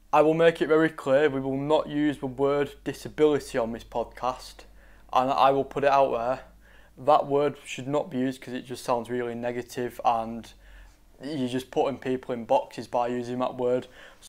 I will make it very clear we will not use the word disability on this podcast, and I will put it out there. That word should not be used because it just sounds really negative and you're just putting people in boxes by using that word.